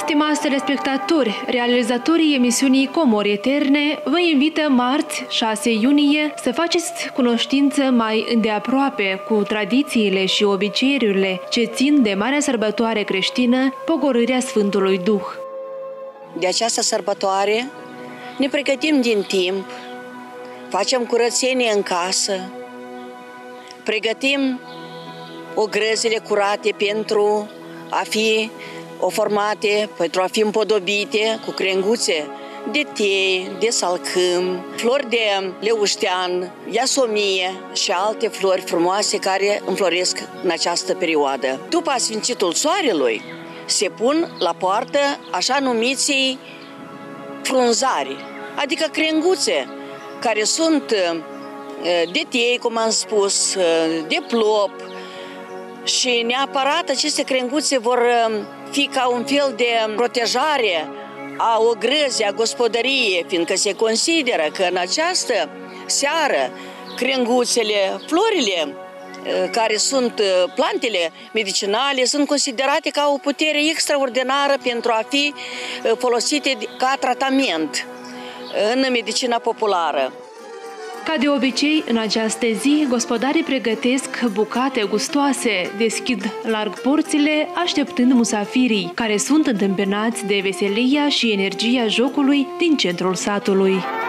Stimați telespectatori, realizatorii emisiunii Comori Eterne vă invită marți, 6 iunie, să faceți cunoștință mai îndeaproape cu tradițiile și obiceiurile ce țin de marea sărbătoare creștină, Pogorârea Sfântului Duh. De această sărbătoare ne pregătim din timp, facem curățenie în casă, pregătim ogrăzile curate pentru a fi formate, pentru a fi împodobite cu crenguțe de tei, de salcâm, flori de leuștean, iasomie și alte flori frumoase care înfloresc în această perioadă. După asfințitul soarelui, se pun la poartă așa numiții frunzari, adică crenguțe, care sunt de tei, cum am spus, de plop, și neapărat aceste crenguțe vor fi ca un fel de protejare a ogrăzii, a gospodăriei, fiindcă se consideră că în această seară crenguțele, florile, care sunt plantele medicinale, sunt considerate ca o putere extraordinară pentru a fi folosite ca tratament în medicina populară. Ca de obicei, în această zi, gospodarii pregătesc bucate gustoase, deschid larg porțile, așteptând musafirii, care sunt întâmpinați de veselia și energia jocului din centrul satului.